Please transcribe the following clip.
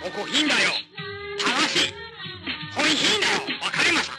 ここ品だよ。ただし本品だよ。わかりますか？